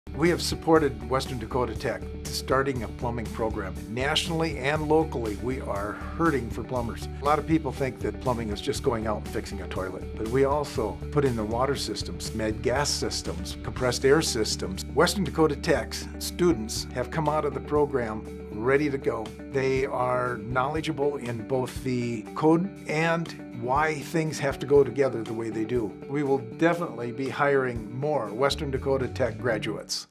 We have supported Western Dakota Tech starting a plumbing program. Nationally and locally, we are hurting for plumbers. A lot of people think that plumbing is just going out and fixing a toilet, but we also put in the water systems, med gas systems, compressed air systems. Western Dakota Tech's students have come out of the program ready to go. They are knowledgeable in both the code and why things have to go together the way they do. We will definitely be hiring more Western Dakota Tech graduates.